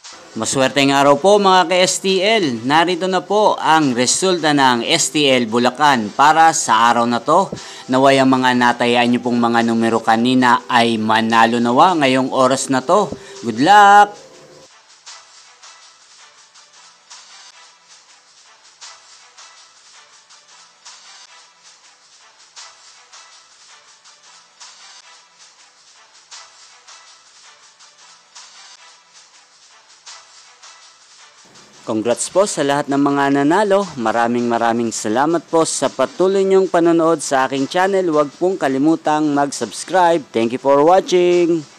Maswerteng araw po mga ka-STL. Narito na po ang resulta ng STL Bulacan para sa araw na to. Naway ang mga natayaan nyo pong mga numero kanina ay manalo nawa ngayong oras na to. Good luck! Congrats po sa lahat ng mga nanalo. Maraming salamat po sa patuloy niyong panonood sa aking channel. Huwag pong kalimutang mag-subscribe. Thank you for watching.